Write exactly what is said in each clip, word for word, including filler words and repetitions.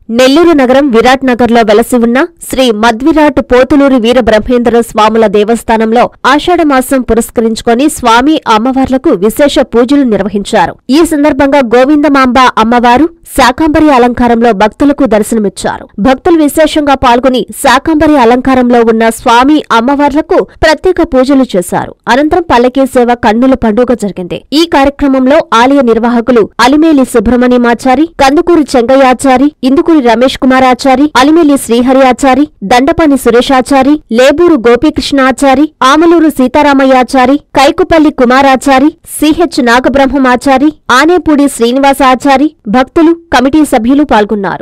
నెల్లూరు నగరం విరాట్ నగర్లో వెలసి ఉన్న శ్రీ మద్విరాట్ పోతులూరి వీర బ్రహ్మేంద్ర స్వాముల దేవస్థానంలో ఆషాఢమాసం పురస్కరించుకొని స్వామి అమ్మవార్లకు విశేష పూజలు నిర్వహించారు. ఈ సందర్భంగా గోవిందమాంబ అమ్మవారు శాకాంబరి అలంకారంలో భక్తులకు దర్శనమిచ్చారు. భక్తులు విశేషంగా పాల్గొని శాకాంబరి అలంకారంలో ఉన్న స్వామి అమ్మవార్లకు ప్రత్యేక పూజలు చేశారు. అనంతరం పల్లకీ సేవ కన్నుల పండుగ జరిగింది. ఈ కార్యక్రమంలో ఆలయ నిర్వాహకులు అలిమేలి సుబ్రహ్మణ్యమాచారి, కందుకూరి చెంగయ్యాచారి, ఇందుకూరి రమేష్ కుమారాచారి, అలిమేలి శ్రీహరి ఆచారి, దండపాని సురేషాచారి, లేబూరు గోపీకృష్ణాచారి, ఆమలూరు సీతారామయ్యాచారి, కైకుపల్లి కుమారాచారి, సిహెచ్ నాగబ్రహ్మమాచారి, ఆనేపూడి శ్రీనివాసాచారి, భక్తులు, కమిటీ సభ్యులు పాల్గొన్నారు.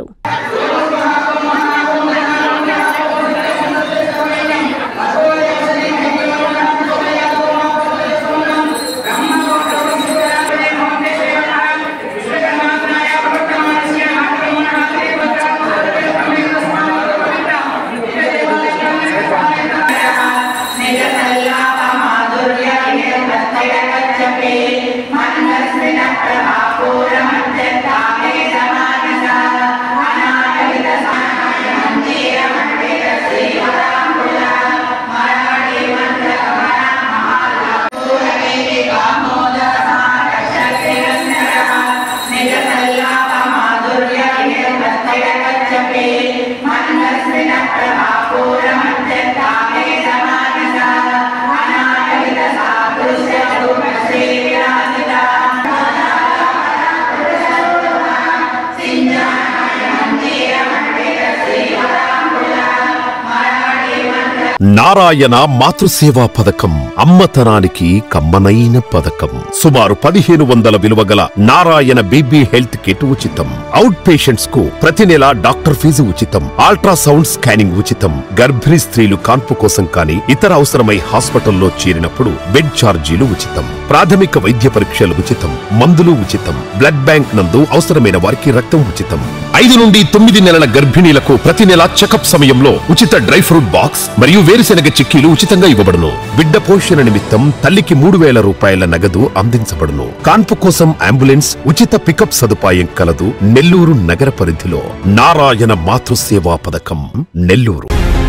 నారాయణ మాతృసేవా పథకం అమ్మతనానికి కమ్మనైన పథకం. సుమారు పదిహేను వందల విలువ గల నారాయణ బేబీ హెల్త్ కిట్ ఉచితం. అవుట్ పేషెంట్స్ కు ప్రతి నెల డాక్టర్ ఫీజు ఉచితం. అల్ట్రాసౌండ్ స్కానింగ్ ఉచితం. గర్భిణీ స్త్రీలు కాన్పు కోసం కానీ ఇతర అవసరమై హాస్పిటల్లో చేరినప్పుడు బెడ్ ఛార్జీలు ఉచితం. ప్రాథమిక వైద్య పరీక్షలు ఉచితం. మందులు ఉచితం. బ్లడ్ బ్యాంక్ నందు అవసరమైన వారికి రక్తం ఉచితం. ఐదు నుండి తొమ్మిది నెలల గర్భిణీలకు ప్రతి నెల చెకప్ సమయంలో ఉచిత డ్రై ఫ్రూట్ బాక్స్ మరియు వేరుశెనగ చిక్కీలు ఉచితంగా ఇవ్వబడును. బిడ్డ పోషణ నిమిత్తం తల్లికి మూడు వేల రూపాయల నగదు అందించబడును. కాన్పు కోసం అంబులెన్స్ ఉచిత పికప్ సదుపాయం కలదు. నెల్లూరు నగర పరిధిలో నారాయణ మాతృసేవా పథకం, నెల్లూరు.